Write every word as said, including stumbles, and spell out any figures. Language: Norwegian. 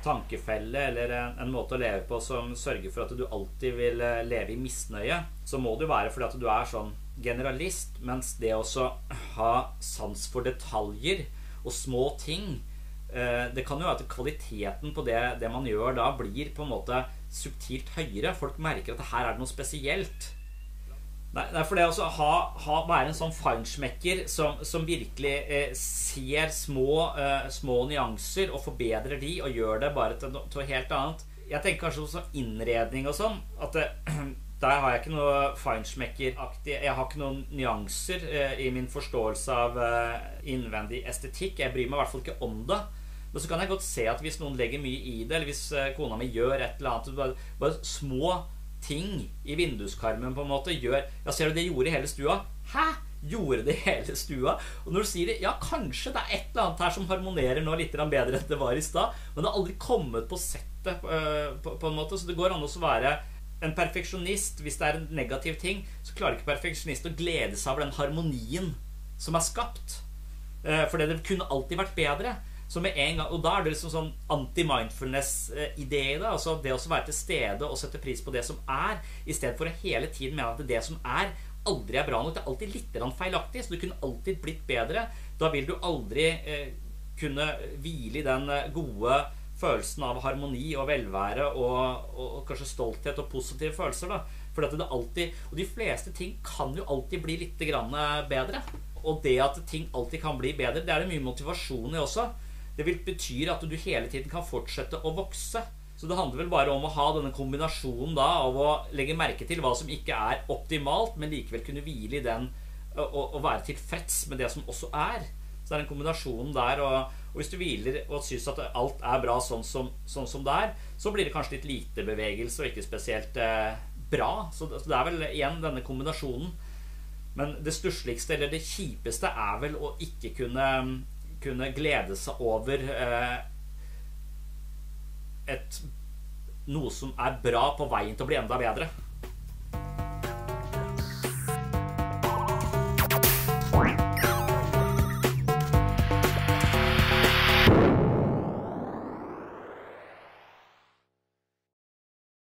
tankefelle eller en, en måte å leve på som sørger for at du alltid vil leve i misnøye, så må det jo være fordi at du er sånn generalist, mens det også ha sans for detaljer og små ting, det kan jo være at kvaliteten på det, det man gjør da blir på en måte subtilt høyere. Folk merker at her er det noe spesielt. Nei, for det å ha, ha, være en sånn feinschmecker som, som virkelig eh, ser små, eh, små nyanser og forbedrer de og gjør det bare til noe helt annet. Jeg tenker kanskje også innredning og sånn, at det, der har jeg ikke noe feinschmecker-aktig, jeg har ikke noen nyanser eh, i min forståelse av eh, innvendig estetikk. Jeg bryr meg i hvert fall ikke om det. Men så kan jeg godt se at hvis noen legger mye i det, eller hvis eh, kona mi gjør et eller annet, bare, bare små ting i vinduskarmen på en måte gjør, ja, ser du det gjorde i hele stua? Hæ? Gjorde det i hele stua? Og når du sier det, ja, kanskje det er et eller annet her som harmonerer nå litt bedre enn det var i sted, men det har aldri kommet på settet uh, på, på en måte, så det går an å være en perfeksjonist. Hvis det er en negativ ting, så klarer ikke perfeksjonist å glede seg over den harmonien som er skapt, uh, for det kunne alltid vært bedre. Så med en gang, og da er det liksom sånn anti-mindfulness-idé i det, altså det å være til stede og sette pris på det som er, i stedet for å hele tiden mene at det som er aldri er bra nok. Det er alltid litt feilaktig, så det kunne alltid blitt bedre. Da vil du aldri eh, kunne hvile i den gode følelsen av harmoni og velvære og, og, og kanskje stolthet og positive følelser da. For at det alltid, og de fleste ting kan jo alltid bli litt grann bedre. Og det at ting alltid kan bli bedre, det er det mye motivasjon i også. Det vil betyr at du hele tiden kan fortsette å vokse. Så det handler vel bare om å ha denne kombinasjonen da, av å legge merke til hva som ikke er optimalt, men likevel kunne hvile i den, og, og være tilfreds med det som også er. Så det er en kombinasjon der, og, og hvis du hviler og synes at alt er bra sånn som, sånn som det er, så blir det kanskje litt lite bevegelse og ikke spesielt eh, bra. Så det, så det er vel igjen denne kombinasjonen. Men det stussligste eller det kjipeste er vel å ikke kunne kunne glede seg over eh, et, noe som er bra på veien til å bli enda bedre.